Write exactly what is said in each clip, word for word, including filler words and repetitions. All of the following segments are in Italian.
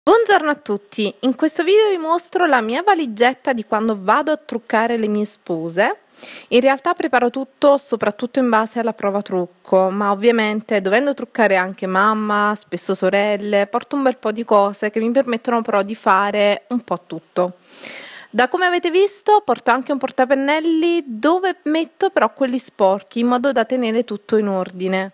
Buongiorno a tutti, in questo video vi mostro la mia valigetta di quando vado a truccare le mie spose. In realtà preparo tutto soprattutto in base alla prova trucco, ma ovviamente dovendo truccare anche mamma, spesso sorelle, porto un bel po' di cose che mi permettono però di fare un po' tutto. Da come avete visto porto anche un portapennelli dove metto però quelli sporchi in modo da tenere tutto in ordine.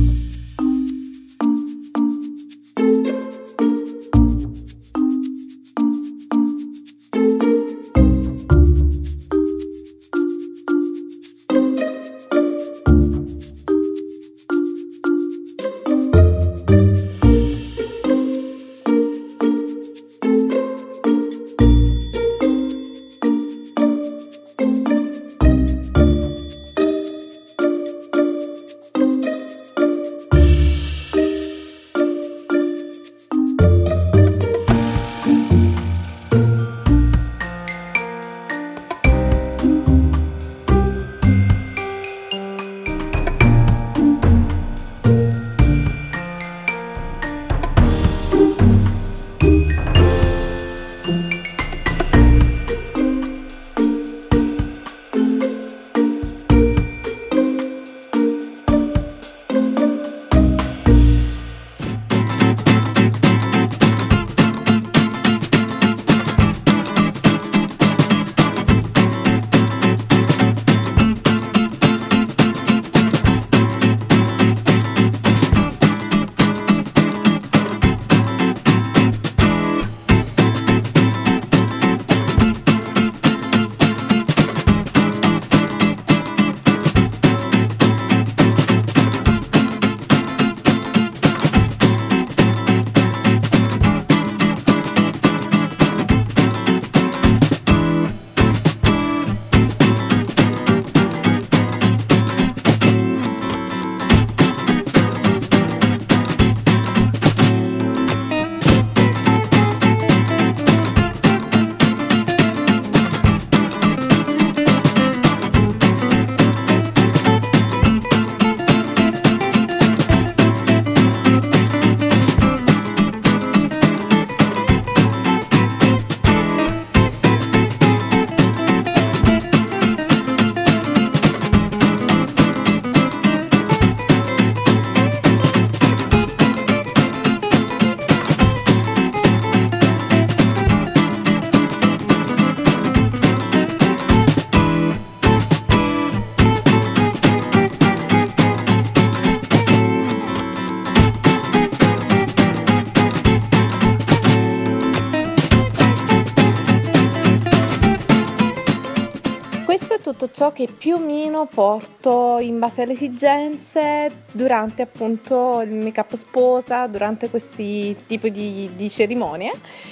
Questo è tutto ciò che più o meno porto in base alle esigenze durante appunto il make up sposa, durante questi tipi di, di cerimonie.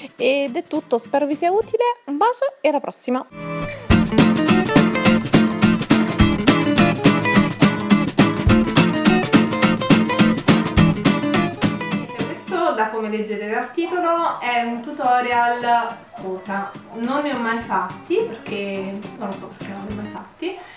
Ed è tutto, spero vi sia utile, un bacio e alla prossima! Da come leggete dal titolo è un tutorial sposa, non ne ho mai fatti perché non lo so perché non ne ho mai fatti,